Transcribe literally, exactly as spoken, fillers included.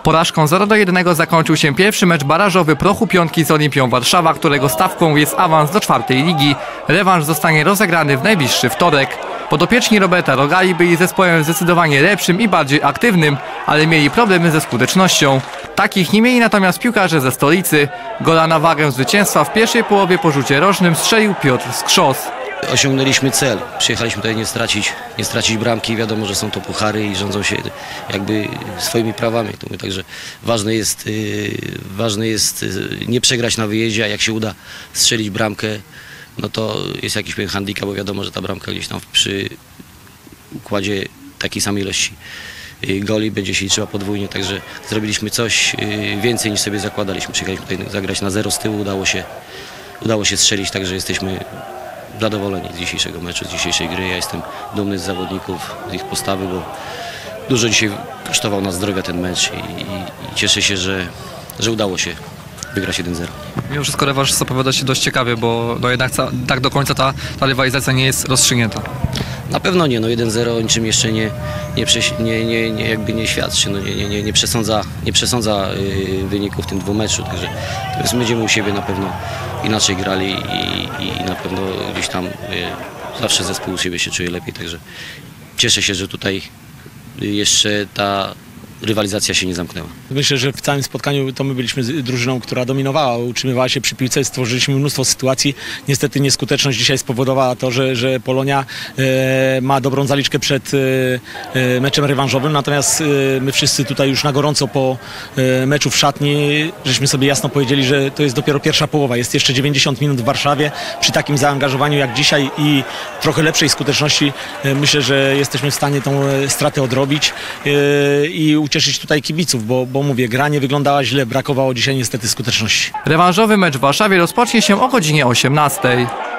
Porażką zero do jednego zakończył się pierwszy mecz barażowy Prochu Piątki z Olimpią Warszawa, którego stawką jest awans do czwartej ligi. Rewanż zostanie rozegrany w najbliższy wtorek. Podopieczni Roberta Rogali byli zespołem zdecydowanie lepszym i bardziej aktywnym, ale mieli problemy ze skutecznością. Takich nie mieli natomiast piłkarze ze stolicy. Gola na wagę zwycięstwa w pierwszej połowie po rzucie rożnym strzelił Piotr Skrzos. Osiągnęliśmy cel. Przyjechaliśmy tutaj nie stracić, nie stracić bramki. Wiadomo, że są to puchary i rządzą się jakby swoimi prawami. Także ważne jest, yy, ważne jest yy, nie przegrać na wyjeździe, a jak się uda strzelić bramkę, no to jest jakiś pewien handicap, bo wiadomo, że ta bramka gdzieś tam przy układzie takiej samej ilości yy, goli będzie się liczyła podwójnie. Także zrobiliśmy coś yy, więcej niż sobie zakładaliśmy. Przyjechaliśmy tutaj zagrać na zero z tyłu, udało się, udało się strzelić, także jesteśmy zadowoleni z dzisiejszego meczu, z dzisiejszej gry. Ja jestem dumny z zawodników, z ich postawy, bo dużo dzisiaj kosztował nas zdrowia ten mecz i, i, i cieszę się, że, że udało się wygrać jeden zero. Mimo wszystko rewanż zapowiada się dość ciekawie, bo no jednak tak do końca ta, ta rywalizacja nie jest rozstrzygnięta. Na pewno nie, no jeden zero niczym jeszcze nie, nie, nie, nie, nie, jakby nie świadczy, no nie, nie, nie, nie przesądza, nie przesądza yy, wyników w tym dwóch meczu, także będziemy u siebie na pewno inaczej grali i, i na pewno gdzieś tam yy, zawsze zespół u siebie się czuje lepiej, także cieszę się, że tutaj jeszcze ta rywalizacja się nie zamknęła. Myślę, że w całym spotkaniu to my byliśmy drużyną, która dominowała, utrzymywała się przy piłce, stworzyliśmy mnóstwo sytuacji. Niestety nieskuteczność dzisiaj spowodowała to, że, że Polonia e, ma dobrą zaliczkę przed e, meczem rewanżowym, natomiast e, my wszyscy tutaj już na gorąco po e, meczu w szatni, żeśmy sobie jasno powiedzieli, że to jest dopiero pierwsza połowa. Jest jeszcze dziewięćdziesiąt minut w Warszawie. Przy takim zaangażowaniu jak dzisiaj i trochę lepszej skuteczności e, myślę, że jesteśmy w stanie tą stratę odrobić e, i ucieszyć tutaj kibiców, bo, bo mówię, gra nie wyglądała źle, brakowało dzisiaj niestety skuteczności. Rewanżowy mecz w Warszawie rozpocznie się o godzinie osiemnastej.